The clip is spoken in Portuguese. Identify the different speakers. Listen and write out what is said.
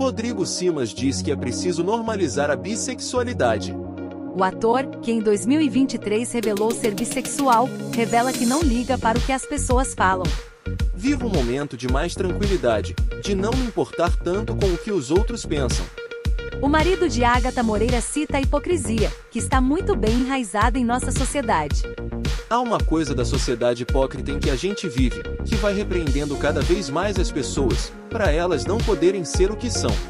Speaker 1: Rodrigo Simas diz que é preciso normalizar a bissexualidade.
Speaker 2: O ator, que em 2023 revelou ser bissexual, revela que não liga para o que as pessoas falam.
Speaker 1: Vivo um momento de mais tranquilidade, de não me importar tanto com o que os outros pensam.
Speaker 2: O marido de Agatha Moreira cita a hipocrisia, que está muito bem enraizada em nossa sociedade.
Speaker 1: Há uma coisa da sociedade hipócrita em que a gente vive, que vai repreendendo cada vez mais as pessoas, para elas não poderem ser o que são.